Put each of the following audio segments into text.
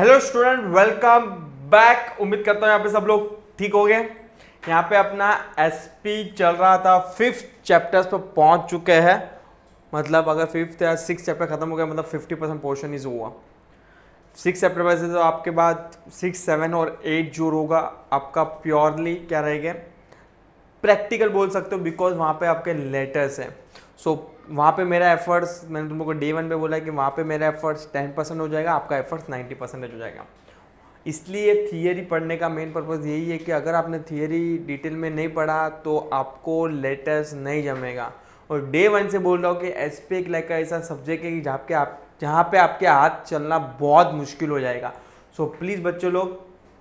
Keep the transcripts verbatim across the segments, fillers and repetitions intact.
Hello student, welcome back. उम्मीद करता हूँ यहाँ पे सब लोग ठीक हो गए। यहाँ पे अपना एसपी चल रहा था, फिफ्थ चैप्टर्स पर पहुँच चुके हैं। मतलब अगर फिफ्थ या सिक्स चैप्टर खत्म हो गया मतलब फिफ्टी परसेंट पोर्शन इज हुआ। सिक्स चैप्टर वैसे तो आपके बाद सिक्स सेवन और एट जो होगा आपका प्योरली क्या रहेगा, प्रैक्टिकल बोल सकते हो, बिकॉज वहाँ पे आपके लेटर्स हैं। सो so, वहाँ पे मेरा एफर्ट्स, मैंने तुम लोग को डे वन पे बोला है कि वहाँ पे मेरा एफर्ट्स टेन परसेंट हो जाएगा, आपका एफर्ट्स नाइन्टी परसेंटेज हो जाएगा। इसलिए थियरी पढ़ने का मेन पर्पज़ यही है कि अगर आपने थियरी डिटेल में नहीं पढ़ा तो आपको लेटर्स नहीं जमेगा। और डे वन से बोल रहा हूँ कि एसपी एक लाइक का ऐसा सब्जेक्ट है कि जहाँ पे आप जहाँ पे आपके हाथ चलना बहुत मुश्किल हो जाएगा। सो so, प्लीज़ बच्चों लोग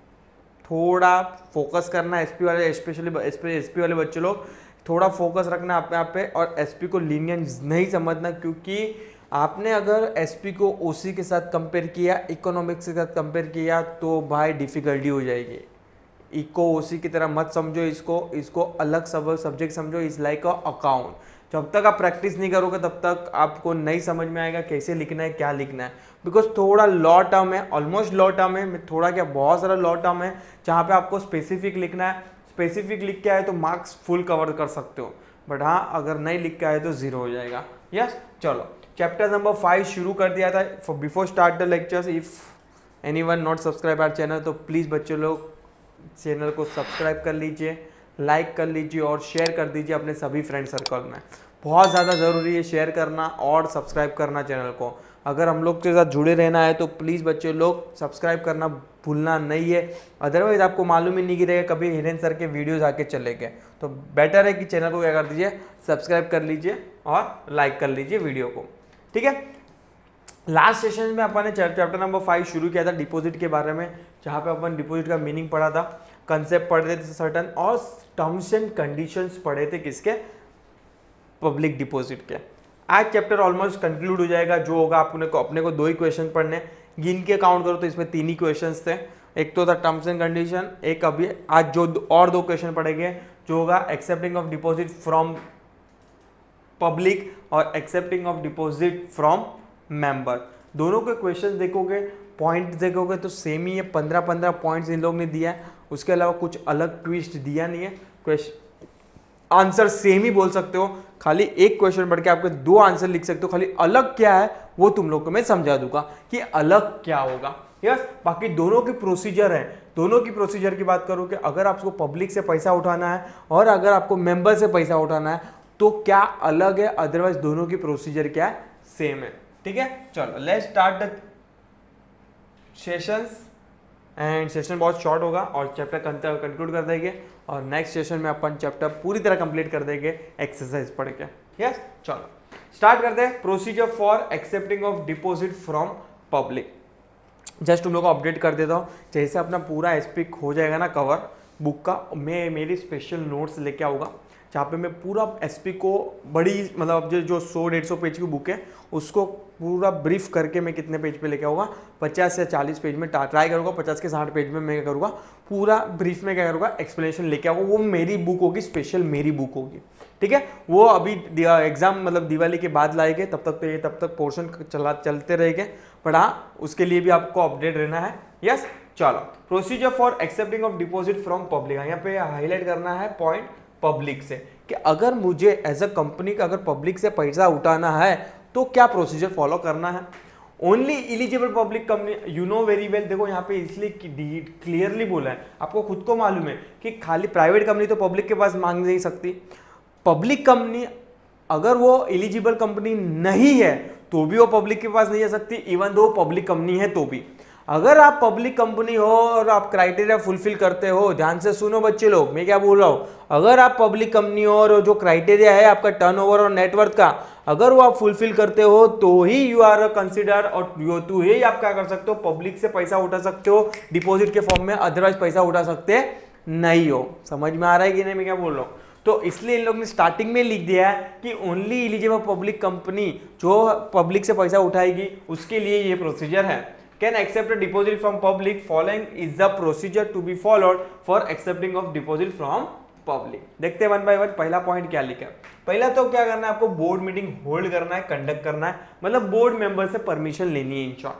थोड़ा फोकस करना, एसपी वाले स्पेशली एसपी वाले बच्चे लोग थोड़ा फोकस रखना अपने आप पे, और एसपी को लीनियंट नहीं समझना, क्योंकि आपने अगर एसपी को ओसी के साथ कंपेयर किया, इकोनॉमिक्स के साथ कंपेयर किया तो भाई डिफ़िकल्टी हो जाएगी। इको ओसी की तरह मत समझो इसको, इसको अलग सब सब्जेक्ट समझो। Is like a account. जब तक आप प्रैक्टिस नहीं करोगे तब तक आपको नहीं समझ में आएगा कैसे लिखना है, क्या लिखना है, बिकॉज थोड़ा लॉ टर्म है, ऑलमोस्ट लॉ टर्म है, थोड़ा क्या बहुत सारा लॉ टर्म है जहाँ पे आपको स्पेसिफिक लिखना है। स्पेसिफिक लिख के आए तो मार्क्स फुल कवर कर सकते हो, बट हाँ अगर नहीं लिख के आए तो जीरो हो जाएगा। यस, चलो चैप्टर नंबर फाइव शुरू कर दिया था। Before start the lectures, if any one not subscribe our channel तो प्लीज़ बच्चे लोग चैनल को सब्सक्राइब कर लीजिए, लाइक कर लीजिए और शेयर कर दीजिए अपने सभी फ्रेंड सर्कल में। बहुत ज़्यादा ज़रूरी है शेयर करना और सब्सक्राइब करना चैनल को। अगर हम लोग के साथ जुड़े रहना है तो प्लीज़ बच्चे लोग सब्सक्राइब करना भूलना नहीं है, अदरवाइज आपको मालूम ही नहीं गिरेगा कभी हिरेन सर के वीडियोस आके चले गए। तो बेटर है कि चैनल को क्या कर दीजिए, सब्सक्राइब कर लीजिए और लाइक कर लीजिए वीडियो को, ठीक है। लास्ट सेशन में अपन ने चैप्टर नंबर फाइव शुरू किया था डिपॉजिट के बारे में, जहाँ पे अपन डिपॉजिट का मीनिंग पढ़ा था, कंसेप्ट पढ़ रहे थे सर्टन, और टर्म्स एंड कंडीशंस पढ़े थे किसके, पब्लिक डिपॉजिट के। आज चैप्टर ऑलमोस्ट कंक्लूड हो जाएगा। जो होगा आपने को अपने को दो ही क्वेश्चन पढ़ने, गिन के काउंट करो तो इसमें तीन ही क्वेश्चंस थे। एक तो था टर्म्स एंड कंडीशन, एक अभी आज जो और दो क्वेश्चन पढ़ेंगे जो होगा accepting of deposit from public और accepting of deposit from member. दोनों के क्वेश्चन देखोगे, पॉइंट देखोगे तो सेम ही है, पंद्रह पंद्रह पॉइंट्स इन लोग ने दिया है, उसके अलावा कुछ अलग ट्विस्ट दिया नहीं है। क्वेश्चन आंसर सेम ही बोल सकते हो, खाली एक क्वेश्चन पढ़ के आपके दो आंसर लिख सकते हो। खाली अलग क्या है वो तुम लोग को मैं समझा दूंगा कि अलग क्या होगा। यस, बाकी दोनों की प्रोसीजर है। दोनों की प्रोसीजर की बात करूं कि अगर आपको पब्लिक से पैसा उठाना है और अगर आपको मेंबर से पैसा उठाना है तो क्या अलग है, अदरवाइज दोनों की प्रोसीजर क्या है, सेम है, ठीक है। चलो let's start the sessions, and session बहुत शॉर्ट होगा और चैप्टर कंक्लूड कर देंगे, और नेक्स्ट सेशन में अपन चैप्टर पूरी तरह कंप्लीट कर देंगे एक्सरसाइज पढ़ के। यस, चलो स्टार्ट करते हैं। Procedure for accepting of deposit from public. Just तुम लोग को अपडेट कर देता हूँ, जैसे अपना पूरा एसपी हो जाएगा ना कवर बुक का, मैं मेरी स्पेशल नोट्स लेके आऊँगा जहाँ पे मैं पूरा एसपी को बड़ी मतलब जो जो सौ डेढ़ सौ पेज की बुक है उसको पूरा ब्रीफ करके मैं कितने पेज पे लेके आऊँगा, पचास या चालीस पेज में ट्राई करूँगा, पचास के साठ पेज में मैं क्या करूँगा पूरा ब्रीफ में क्या करूँगा एक्सप्लेनेशन लेके आऊँगा। वो मेरी बुक होगी, स्पेशल मेरी बुक होगी, ठीक है। वो अभी एग्जाम मतलब दिवाली के बाद लाएंगे, तब तक तो ये तब तक पोर्शन चला चलते रहेंगे, बट हाँ उसके लिए भी आपको अपडेट रहना है। यस, चलो procedure for accepting of deposit from public, यहाँ पे हाईलाइट करना है पॉइंट पब्लिक से, कि अगर मुझे एज अ कंपनी का अगर पब्लिक से पैसा उठाना है तो क्या प्रोसीजर फॉलो करना है। Only eligible public company, you know very well. देखो यहाँ पे इसलिए क्लियरली बोला है, आपको खुद को मालूम है कि खाली प्राइवेट कंपनी तो पब्लिक के पास मांग नहीं सकती। पब्लिक कंपनी अगर वो एलिजिबल कंपनी नहीं है तो भी वो पब्लिक के पास नहीं जा सकती, इवन दो पब्लिक कंपनी है तो भी। अगर आप पब्लिक कंपनी हो और आप क्राइटेरिया फुलफिल करते हो, ध्यान से सुनो बच्चे लोग मैं क्या बोल रहा हूँ, अगर आप पब्लिक कंपनी हो और जो क्राइटेरिया है आपका टर्नओवर और नेटवर्थ का, अगर वो आप फुलफिल करते हो तो ही यू आर कंसिडर, और तो ही आप क्या कर सकते हो, पब्लिक से पैसा उठा सकते हो डिपॉजिट के फॉर्म में, अदरवाइज पैसा उठा सकते नहीं हो। समझ में आ रहा है कि नहीं मैं क्या बोल रहा हूँ। तो इसलिए इन लोग ने स्टार्टिंग में लिख दिया है कि ओनली एलिजिबल पब्लिक कंपनी जो पब्लिक से पैसा उठाएगी उसके लिए ये प्रोसीजर है। Can accept a deposit from public. Following is the procedure to be followed for accepting of deposit from public. देखते हैं वन बाय वन। पहला पॉइंट क्या लिखा है, पहला तो क्या करना है आपको, बोर्ड मीटिंग होल्ड करना है, कंडक्ट करना है, मतलब बोर्ड मेंबर से परमिशन लेनी है। In short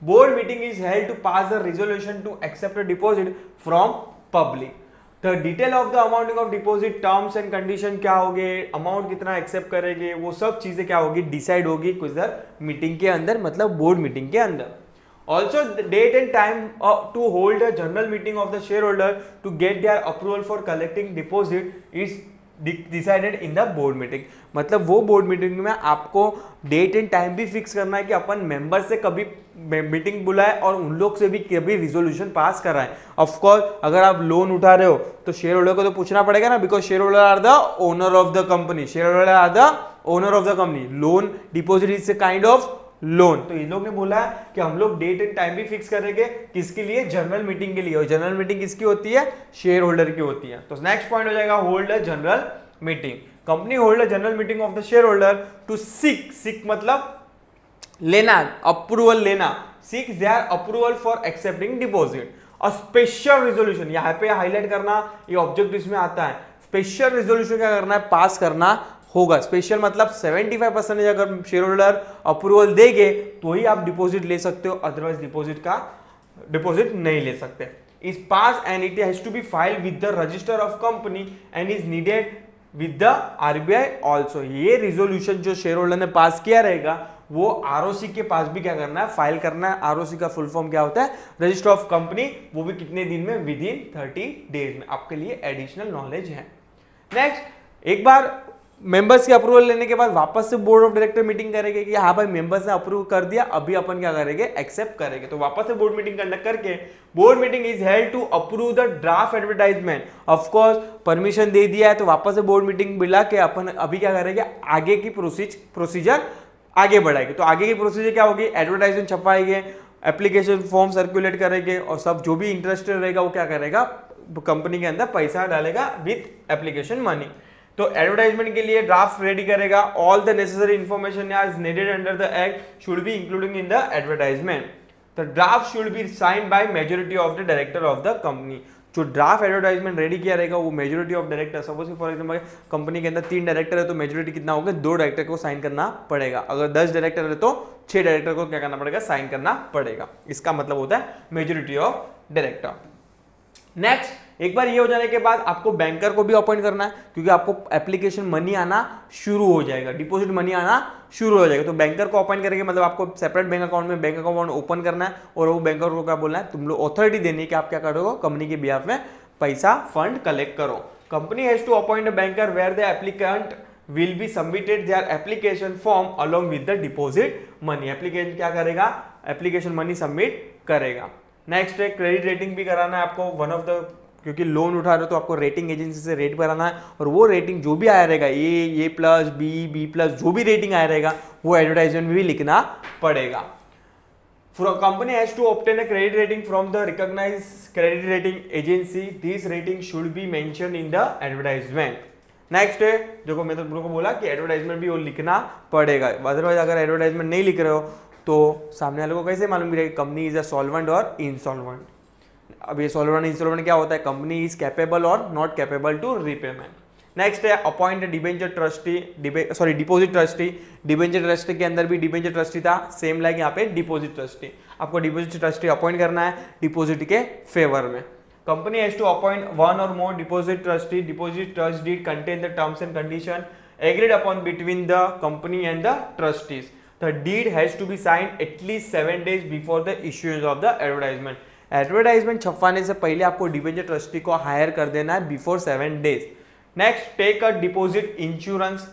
board meeting is held to pass the resolution to accept a deposit from public. The detail of the amounting of deposit, terms and condition क्या होगे, अमाउंट कितना accept करेंगे, वो सब चीजें क्या होगी, डिसाइड होगी कुछ देर मीटिंग के अंदर, मतलब बोर्ड मीटिंग के अंदर। Also, the date and time uh, to hold a general meeting of the shareholder to get their approval for collecting deposit is decided in the board meeting. मतलब वो board meeting में आपको date and time भी fix करना है कि अपन member से कभी मीटिंग बुलाए और उन लोग से भी कभी रिजोल्यूशन पास कराएं। ऑफ कोर्स अगर आप लोन उठा रहे हो तो शेयर होल्डर को तो पूछना पड़ेगा ना, because share holder are the owner of the company, share holder are the owner of the company. Loan deposit is a kind of loan. तो इन लोग ने बोला है कि हम लोग डेट एंड टाइम भी फिक्स करेंगे, किसके लिए, जनरल मीटिंग के लिए। और जनरल मीटिंग किसकी होती है, शेयर होल्डर की होती है। तो नेक्स्ट पॉइंट हो जाएगा hold a general meeting. Company hold a general meeting of the share holder to seek, seek मतलब लेना, अप्रूवल लेना, seek their approval for accepting deposit. और स्पेशल रिजोल्यूशन यहाँ पे हाईलाइट करना, ये ऑब्जेक्ट इसमें आता है। स्पेशल रिजोल्यूशन क्या करना है, पास करना होगा। स्पेशल मतलब पचहत्तर परसेंट अगर शेयर होल्डर अप्रूवल देंगे तो ही आप डिपॉजिट ले सकते हो, अदरवाइज डिपॉजिट का डिपॉजिट नहीं ले सकते। Is pass and it has to be filed with the register of company and is needed with the RBI also. ये रिजोल्यूशन जो शेयर होल्डर ने पास किया रहेगा वो आरओसी के पास भी क्या करना है, फाइल करना है। आरओसी का फुल फॉर्म क्या होता है, रजिस्टर ऑफ कंपनी, वो भी कितने दिन में, विद इन थर्टी डेज में। आपके लिए एडिशनल नॉलेज है। नेक्स्ट, एक बार मेंबर्स के अप्रूवल लेने के बाद वापस से बोर्ड ऑफ डायरेक्टर मीटिंग करेंगे कि हाँ भाई मेंबर्स ने अप्रूव कर दिया, अभी अपन क्या करेंगे, एक्सेप्ट करेंगे। तो वापस से बोर्ड मीटिंग कंडक्ट करके board meeting is held to approve the draft advertisement. Of course permission दे दिया है तो वापस से बोर्ड मीटिंग बुला के अपन अभी क्या करेंगे, आगे की प्रोसीज प्रोसीजर आगे बढ़ाएंगे। तो आगे की प्रोसीजर क्या होगी, एडवर्टाइजमेंट छपाएंगे, एप्लीकेशन फॉर्म सर्कुलेट करेंगे और सब जो भी इंटरेस्टेड रहेगा वो क्या करेगा, कंपनी के अंदर पैसा डालेगा विथ एप्लीकेशन मनी। तो एडवर्टाइजमेंट के लिए ड्राफ्ट रेडी करेगा। All the necessary information is needed under the act should be including in the advertisement. The draft should be signed by majority of the director of the company. जो draft advertisement ready किया रहेगा वो majority of director, suppose for example company के अंदर तीन director है तो majority कितना होगा, दो डायरेक्टर को साइन करना पड़ेगा। अगर दस डायरेक्टर है तो छह डायरेक्टर को क्या करना पड़ेगा, साइन करना पड़ेगा। इसका मतलब होता है मेजॉरिटी ऑफ डायरेक्टर। नेक्स्ट, एक बार ये हो जाने के बाद आपको बैंकर को भी अपॉइंट करना है, क्योंकि आपको एप्लीकेशन मनी आना शुरू हो जाएगा, डिपॉजिट मनी आना शुरू हो जाएगा। तो बैंकर को अपॉइंट करेंगे, मतलब आपको सेपरेट बैंक अकाउंट में बैंक अकाउंट ओपन करना है और वो बैंकर को क्या बोलना है, तुम लोग अथॉरिटी देनी है कि आप क्या करोगे, कंपनी के बिहाफ में पैसा फंड कलेक्ट करो। Company has to appoint a banker where the applicant will be submitted their application form along with the deposit money। Application क्या करेगा, एप्लीकेशन मनी सबमिट करेगा। नेक्स्ट है क्रेडिट रेटिंग भी कराना है आपको, वन ऑफ द, क्योंकि लोन उठा रहे हो तो आपको रेटिंग एजेंसी से रेट कराना है और वो रेटिंग जो भी आया रहेगा, A A plus B B plus जो भी रेटिंग आया रहेगा वो एडवर्टाइजमेंट में भी लिखना पड़ेगा। Company has to obtain a credit rating from the recognised credit rating agency. This rating should be mention in the advertisement. Next है, देखो मैं तो तुम लोगों को बोला कि एडवर्टाइजमेंट भी वो लिखना पड़ेगा, अदरवाइज अगर एडवर्टाइजमेंट नहीं लिख रहे हो तो सामने वाले को कैसे मालूम गिरेगा कंपनी इज अ सॉल्वेंट और इंसॉल्वेंट। अब ये सॉल्वेंट इंसॉल्वेंट क्या होता है, कंपनी इज कैपेबल और not capable to repayment. Next है appoint debenture trustee, sorry deposit trustee. Debenture trustee के अंदर भी डिबेंचर ट्रस्टी था, सेम लाइक यहाँ पे डिपॉजिट ट्रस्टी। आपको डिपॉजिट ट्रस्टी अपॉइंट करना है डिपॉजिट के फेवर में। Company has to appoint one or more deposit trustee. Deposit trust deed contain the terms and condition agreed upon between the company and the trustees. The deed has to be signed at least seven days before the issuance of the advertisement. Advertisement छपवाने से पहले आपको debenture trustee को higher कर देना है before seven days. Next, take a deposit insurance.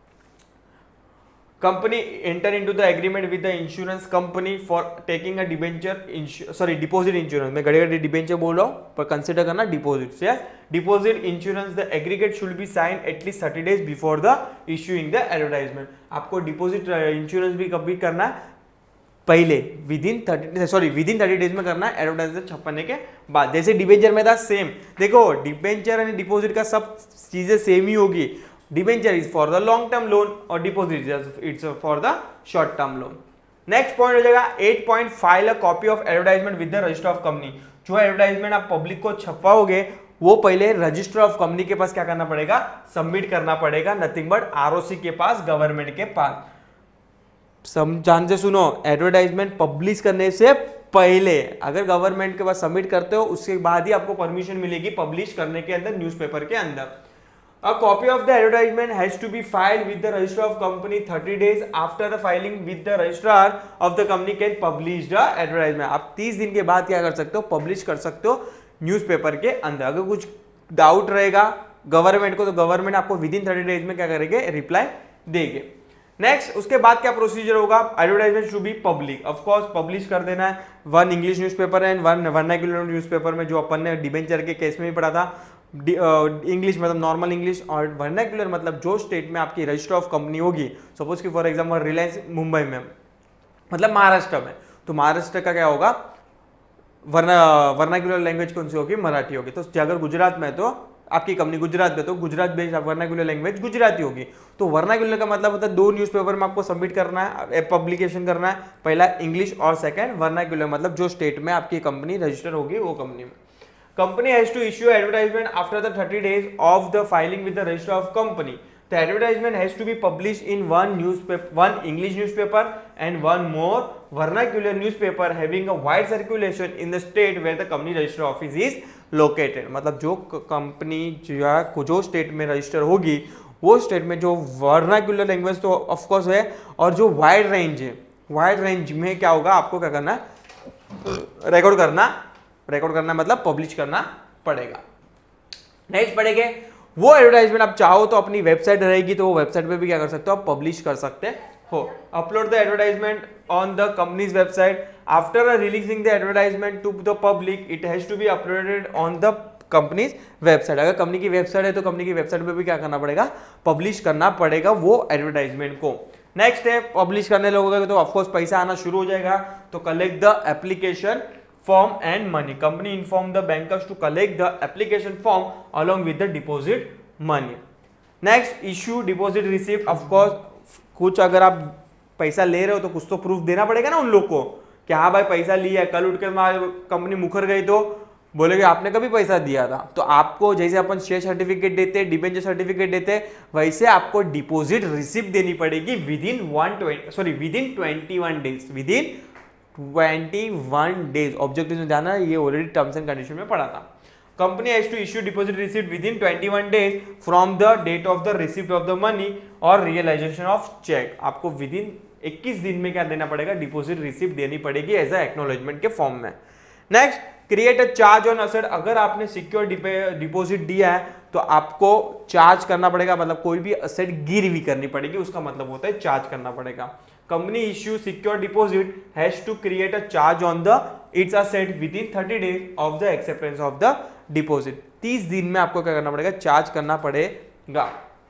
Company enter into the agreement with the insurance company for taking a debenture, sorry deposit insurance। मैं घड़ी घड़ी डिबेंचर बोल रहा हूँ पर कंसिडर करना डिपॉजिट से। Deposit insurance the aggregate should be sign at least thirty days before the issuing the advertisement. आपको डिपॉजिट इंश्योरेंस भी कभी करना है पहले, within thirty sorry within thirty days में करना है एडवर्टाइजमेंट छपने के बाद। जैसे डिबेंचर में था सेम, देखो डिबेंचर एंड डिपॉजिट का सब चीजें सेम ही होगी। Debenture is for the long term loan और deposit it's for the short term loan. Next point हो जाएगा eight point, file a copy of advertisement with the register of company. जो advertisement आप पब्लिक को छपवाओगे वो पहले रजिस्टर ऑफ कंपनी के पास क्या करना पड़ेगा, सबमिट करना पड़ेगा, नथिंग बट आरओसी के पास, गवर्नमेंट के पास। सम ध्यान से सुनो, एडवर्टाइजमेंट पब्लिश करने से पहले अगर गवर्नमेंट के पास सबमिट करते हो उसके बाद ही आपको परमिशन मिलेगी पब्लिश करने के अंदर, न्यूज़पेपर के अंदर। A copy of the advertisement has to be filed with the registrar of company thirty days after the filing with the registrar of the company can publish the advertisement। आप तीस दिन के बाद क्या कर सकते हो, पब्लिश कर सकते हो न्यूज़पेपर के अंदर। अगर कुछ डाउट रहेगा गवर्नमेंट को तो गवर्नमेंट आपको विद इन थर्टी डेज में क्या करेंगे, रिप्लाई देंगे। नेक्स्ट उसके बाद क्या प्रोसीजर होगा, advertisement should be public, of course publish कर देना है। One English newspaper and one vernacular newspaper में, जो अपन ने डिबेंचर के केस में भी पढ़ा था। इंग्लिश uh, मतलब नॉर्मल इंग्लिश, और वर्नाक्युलर मतलब जो स्टेट में आपकी रजिस्टर ऑफ कंपनी होगी, सपोज कि फॉर एग्जांपल रिलायंस मुंबई में, मतलब महाराष्ट्र में, तो महाराष्ट्र का क्या होगा, वर्ना वर्नाक्युलर लैंग्वेज कौन सी होगी, मराठी होगी। तो अगर गुजरात में तो आपकी कंपनी गुजरात में, तो Gujarat based vernacular language Gujarati होगी। तो वर्नाक्युलर का मतलब होता है दो न्यूज़पेपर में आपको सबमिट करना है, पब्लिकेशन करना है, पहला इंग्लिश और सेकंड वर्नाक्युलर, मतलब जो स्टेट में आपकी कंपनी रजिस्टर होगी वो कंपनी में। Company has to issue advertisement after the thirty days of the filing with the registrar of company. The advertisement has to be published in one newspaper, one English newspaper and one more vernacular newspaper having a wide circulation in the state where the company register office is located। मतलब जो company जो state में register होगी वो state में जो vernacular language तो of course है, और जो वाइड रेंज है, वाइड रेंज में क्या होगा, आपको क्या करना है, रिकॉर्ड करना रिकॉर्ड करना मतलब पब्लिश करना पड़ेगा। नेक्स्ट पढ़ेंगे, वो एडवर्टाइजमेंट आप चाहो तो अपनी वेबसाइट रहेगी तो वो वेबसाइट पे भी क्या कर सकते हो, आप पब्लिश कर सकते हो। Upload the advertisement on the company's website after releasing the advertisement to the public, it has to be uploaded on the company's website. अगर कंपनी की वेबसाइट है तो कंपनी की वेबसाइट पे भी क्या करना पड़ेगा, पब्लिश करना पड़ेगा वो एडवर्टाइजमेंट को। नेक्स्ट है, पब्लिश करने लोगों तो ऑफकोर्स पैसा आना शुरू हो जाएगा। तो collect the application form and money, company inform the bankers to collect the application form along with the deposit money। next issue deposit receipt, of course कुछ अगर आप पैसा ले रहे हो तो कुछ तो प्रूफ देना पड़ेगा ना उन लोग को कि हाँ भाई पैसा लिया है, कल उठ कर कंपनी मुकर गई तो बोलेगे आपने कभी पैसा दिया था। तो आपको जैसे अपन शेयर सर्टिफिकेट देते हैं, डिबेंचर सर्टिफिकेट देते हैं, वैसे आपको डिपॉजिट रिसिप्ट देनी पड़ेगी within one twenty sorry within twenty one days within twenty one days. Objective में जाना है, ये ऑलरेडी टर्म्स एंड कंडीशन में पढ़ा था। Company has to issue deposit receipt within twenty one days from the date of the receipt of the money और realisation of cheque. आपको within इक्कीस दिन में क्या देना पड़ेगा, डिपॉजिट रिसिप्ट देनी पड़ेगी एज अ एक्नॉलेजमेंट के फॉर्म में। Next, create a charge on asset. अगर आपने सिक्योर डिपॉजिट दिया है तो आपको चार्ज करना पड़ेगा, मतलब कोई भी असेट गिरवी करनी पड़ेगी, उसका मतलब होता है चार्ज करना पड़ेगा। Company issue secure deposit has to create a charge on the its asset within thirty days of the acceptance of the deposit. तीस दिन में आपको क्या करना पड़ेगा, चार्ज करना पड़ेगा।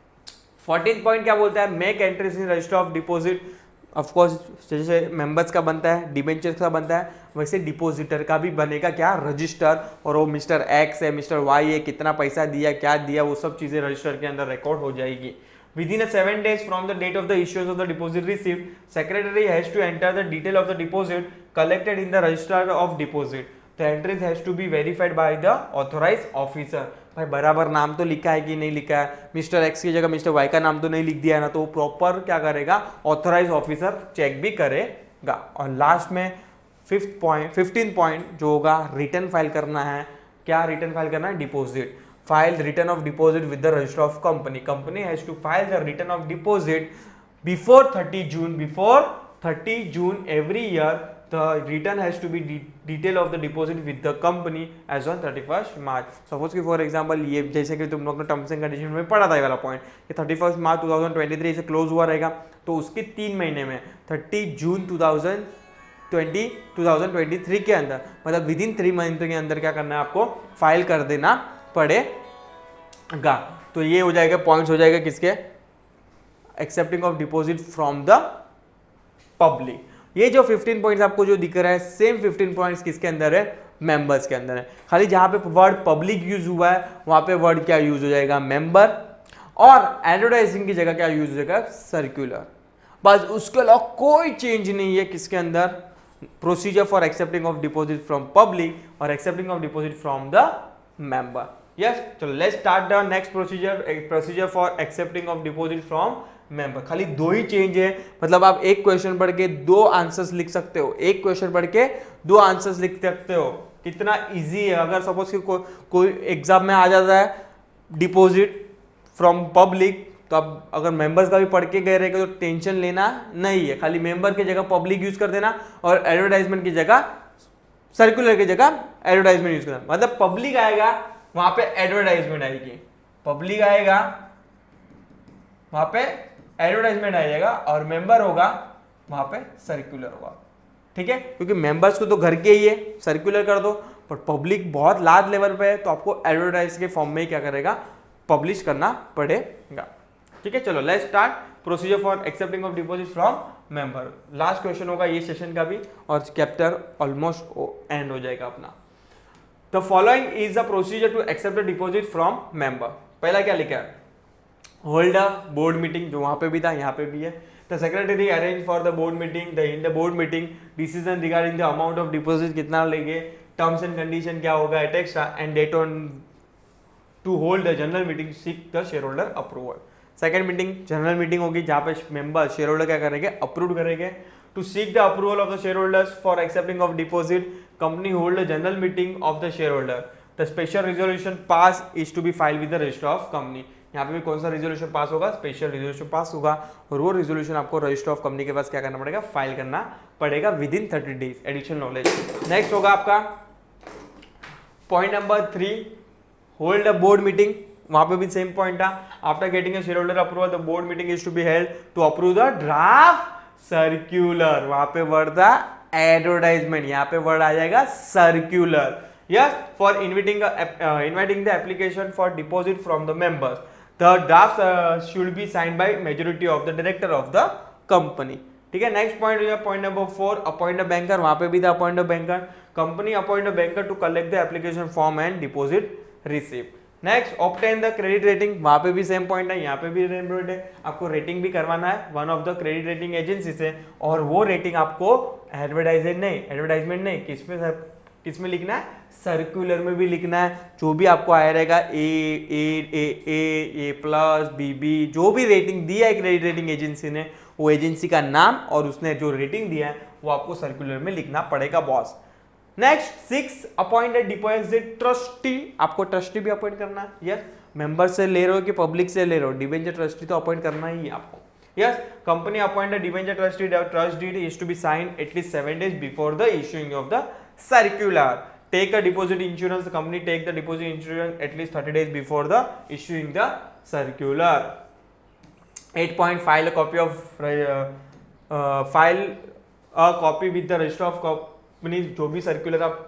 फोर्टीन पॉइंट क्या बोलता है, make entries in register of deposit. Of course जैसे मेंबर्स का बनता है, डिबेंचर्स का बनता है, वैसे डिपॉजिटर का भी बनेगा क्या, रजिस्टर। और वो मिस्टर एक्स है, मिस्टर वाई है, कितना पैसा दिया, क्या दिया, वो सब चीजें रजिस्टर के अंदर रिकॉर्ड हो जाएगी। Within a seven days from the date of the issuance of the deposit received, secretary has to enter the detail of the deposit collected in the register of deposit. The entries has to be verified by the authorized officer। भाई बराबर नाम तो लिखा है कि नहीं लिखा है, मिस्टर एक्स की जगह मिस्टर वाई का नाम तो नहीं लिख दिया है ना, तो प्रॉपर क्या करेगा, ऑथोराइज ऑफिसर चेक भी करेगा। और लास्ट में फिफ्थ पॉइंट फिफ्टीन पॉइंट जो होगा, रिटर्न फाइल करना है। क्या रिटर्न फाइल करना है, deposit. File return of deposit with the register of company. Company has to file the return of deposit before thirty June. Before thirty June every year, the return has to be de detail of the deposit with the company as on thirty-first March. Suppose कि for example ये जैसे कि तुम लोग ने terms and condition में पढ़ा था ये वाला पॉइंट कि thirty first March two thousand twenty three से क्लोज हुआ रहेगा, तो उसके तीन महीने में thirty June two thousand twenty two thousand twenty three के अंदर, मतलब विद इन थ्री मंथ के अंदर क्या करना है, आपको फाइल कर देना पड़ेगा। तो ये हो जाएगा, पॉइंट्स हो जाएगा किसके, accepting of deposit from the public. ये जो फिफ्टीन पॉइंट्स आपको जो दिख रहा है, सेम फिफ्टीन पॉइंट्स किसके अंदर है, मेंबर्स के अंदर है। खाली जहां पे वर्ड पब्लिक यूज हुआ है वहां पे वर्ड क्या यूज हो जाएगा, मेंबर, और एडवर्टाइजिंग की जगह क्या यूज हो जाएगा, सर्कुलर। बस उसके अलावा कोई चेंज नहीं है किसके अंदर, procedure for accepting of deposit from public और accepting of deposit from the member. Yes चलो let's start the next procedure procedure for accepting of deposit from member. खाली दो ही चेंज है, मतलब आप एक क्वेश्चन पढ़ के दो आंसर्स लिख सकते हो, एक क्वेश्चन पढ़ के दो आंसर्स लिख सकते हो। कितना इजी है। अगर सपोज कि को, कोई एग्जाम में आ जाता है डिपॉजिट फ्रॉम पब्लिक, तो आप अगर मेंबर्स का भी पढ़ के गए रहेगा तो टेंशन लेना नहीं है। खाली मेंबर की जगह पब्लिक यूज कर देना और एडवर्टाइजमेंट की जगह सर्कुलर की जगह एडवर्टाइजमेंट यूज करना। मतलब पब्लिक आएगा वहां पे एडवर्टाइजमेंट आएगी, पब्लिक आएगा वहां पे एडवर्टाइजमेंट आएगा और मेंबर होगा वहां पे सर्कुलर होगा। ठीक है, क्योंकि मेंबर्स को तो घर के ही है, सर्कुलर कर दो, पर पब्लिक बहुत लार्ज लेवल पे है तो आपको एडवर्टाइज के फॉर्म में ही क्या करेगा, पब्लिश करना पड़ेगा। ठीक है, चलो let's start procedure for accepting of deposit from member. Last question होगा ये सेशन का भी और चैप्टर ऑलमोस्ट एंड हो जाएगा अपना। The following is the procedure to accept the deposit from member. पहला क्या लिखा है, होल्ड अ बोर्ड मीटिंग, जो वहां पे भी था यहाँ पे भी है। The secretary arrange for the board meeting, the in the board meeting decision regarding the amount of deposit कितना लेंगे, टर्म्स एंड कंडीशन क्या होगा, et cetera and date on to hold the general meeting, seek the share holder approval. Second meeting general meeting होगी जहां पे member share holder क्या करेंगे, approve करेंगे। To seek the approval of the share holders for accepting of deposit, company hold the general meeting of the share holder. The special resolution pass is to be file with the register of company. यहाँ पे भी कौन सा resolution pass होगा, special resolution पास होगा और वो resolution आपको रजिस्टर ऑफ कंपनी के पास क्या करना पड़ेगा, फाइल करना पड़ेगा within thirty days. Additional knowledge. Next होगा आपका point number three, hold a board meeting. वहां पे भी सेम पॉइंट था, after getting a share holder approval the board meeting is to be held to approve the draft circular. वहां पे word था advertisement, यहाँ पे वर्ड आ जाएगा circular. Yes, for inviting inviting the application for deposit from the members, the draft should be signed by majority of the director of the company. ठीक है, next point हो गया point number four, appoint a banker. वहां पे भी था appoint a banker, company appoint a banker to collect the application form and deposit receive. Next, obtain the credit rating. वहां पे भी सेम पॉइंट है, यहाँ पे भी सेम पॉइंट है, आपको रेटिंग भी करवाना है one of the credit rating agency से, और वो रेटिंग आपको एडवर्टाइजमेंट नहीं एडवर्टाइजमेंट नहीं किसमें किसमें लिखना है, सर्कुलर में भी लिखना है। जो भी आपको आया रहेगा A A A A A plus B B, जो भी रेटिंग दिया है क्रेडिट रेटिंग एजेंसी ने, वो एजेंसी का नाम और उसने जो रेटिंग दिया है वो आपको सर्कुलर में लिखना पड़ेगा boss. Next six, appointed deposit trustee. आपको ट्रस्टी भी अपॉइंट करना है। यस, मेंबर से ले रहे हो कि पब्लिक से ले रहे हो, डिबेंचर ट्रस्टी तो अपॉइंट करना ही है आपको। Yes, company appointed debenture trustee, trust deed is to be signed at least seven days before the issuing of the circular. Take a deposit insurance, the company take the deposit insurance at least thirty days before the issuing the circular. eight point, file a copy of uh, uh, file a copy with the register of company। जो भी circular आप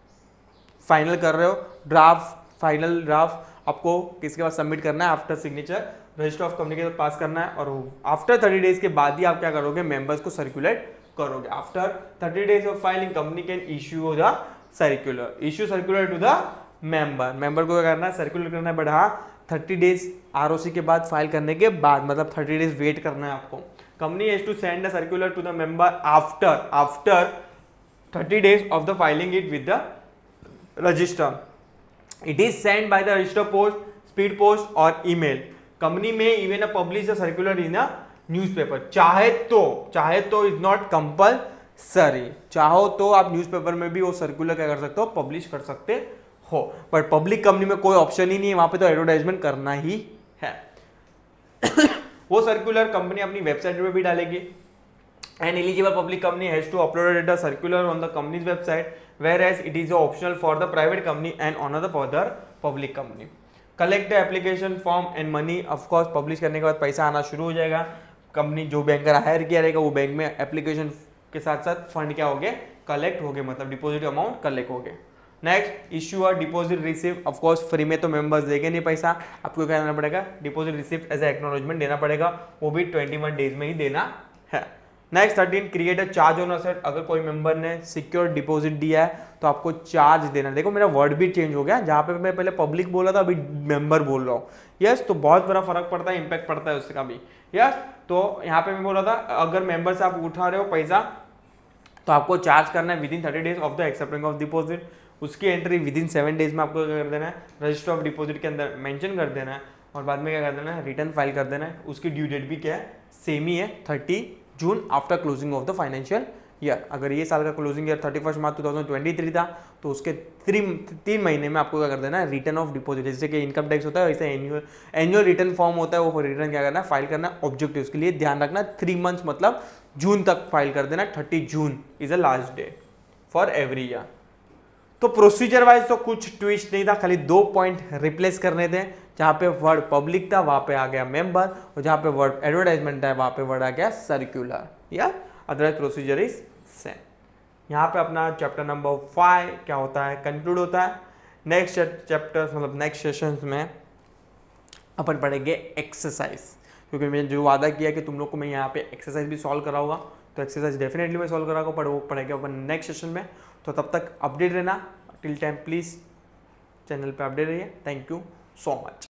final कर रहे हो, draft final draft आपको किसके पास submit करना है, after signature register of company के पास पास करना है, और आफ्टर थर्टी डेज के बाद ही आप क्या करोगे, मेंबर्स को सर्कुलेट करोगे। After thirty days of filing company can issue the circular, issue circular to the member. Member को क्या करना है, सर्कुलर करना है, बट हाँ थर्टी डेज आरओसी के बाद फाइल करने के बाद, मतलब थर्टी डेज वेट करना है आपको। Company has to send the circular to the member after after thirty days of the filing it with the register. It is send by the register post, speed post और email. Company may even a publish the circular in a newspaper. चाहे तो चाहे तो is not compulsory, चाहो तो आप newspaper में भी वो सर्कुलर क्या कर सकते हो, पब्लिश कर सकते हो, बट पब्लिक कंपनी में कोई ऑप्शन ही नहीं है, वहां पे तो एडवर्टाइजमेंट करना ही है। वो सर्कुलर कंपनी अपनी वेबसाइट पे भी डालेगी। An eligible public company has to upload the circular on the company's website, whereas it is optional for the private company and on the other public company. Collect the application form and money, of course publish करने के बाद पैसा आना शुरू हो जाएगा। Company जो banker higher किया रहेगा वो बैंक में एप्लीकेशन के साथ साथ फंड क्या हो गए, कलेक्ट हो गए, मतलब डिपॉजिट अमाउंट कलेक्ट हो गए। Next, issue a deposit receipt. Of course free में तो मेंबर्स देंगे नहीं पैसा, आपको क्या करना पड़ेगा, deposit receipt as a acknowledgement देना पड़ेगा, वो भी ट्वेंटी वन डेज में ही देना है। Next thirteen, create a charge on asset. अगर कोई मेंबर ने सिक्योर डिपॉजिट दिया है तो आपको चार्ज देना। देखो मेरा वर्ड भी चेंज हो गया, जहाँ पे मैं पहले पब्लिक बोला था अभी मेंबर बोल रहा हूँ। यस, तो बहुत बड़ा फर्क पड़ता है, इंपैक्ट पड़ता है उसका भी। यस, तो यहाँ पे मैं बोल रहा था अगर मेंबर से आप उठा रहे हो पैसा तो आपको चार्ज करना है within thirty days of the accepting of deposit. उसकी entry within seven days में आपको क्या कर देना है, रजिस्टर ऑफ डिपॉजिट के अंदर मेंशन कर देना है और बाद में क्या कर देना है, रिटर्न फाइल कर देना है। उसकी ड्यू डेट भी क्या है, सेम ही है, thirty June after closing of the financial year. अगर ये साल का closing year thirty first March two thousand twenty three था तो उसके थ्री तीन महीने में आपको क्या कर देना है, रिटर्न ऑफ डिपॉजिट, जैसे कि इनकम टैक्स होता है वैसे एनुअल एनुअल रिटर्न फॉर्म होता है, वो रिटर्न क्या करना है, फाइल करना है। ऑब्जेक्टिव के लिए ध्यान रखना, थ्री मंथ्स मतलब जून तक फाइल कर देना, thirty June is a last day for every year. तो प्रोसीजर वाइज तो कुछ ट्विस्ट नहीं था, खाली दो पॉइंट रिप्लेस करने थे। जहां पे वर्ड पब्लिक था वहां पे आ गया मेंबर, और जहां पे वर्ड एडवर्टाइजमेंट है वहां पे वर्ड आ गया सर्कुलर, या अदरवाइज प्रोसीजर इज सेम। यहाँ पे अपना चैप्टर नंबर फाइव क्या होता है, कंक्लूड होता है। नेक्स्ट चैप्टर मतलब नेक्स्ट सेशन में अपन पढ़ेंगे एक्सरसाइज, क्योंकि मैंने जो वादा किया कि तुम लोग को मैं यहाँ पे एक्सरसाइज भी सॉल्व कराऊंगा, तो एक्सरसाइज डेफिनेटली मैं सॉल्व कराऊंगा, पर वो पढ़ेंगे अपन नेक्स्ट सेशन में। तो तब तक अपडेट रहना, टिल टाइम प्लीज चैनल पे अपडेट रहिए। Thank you so much.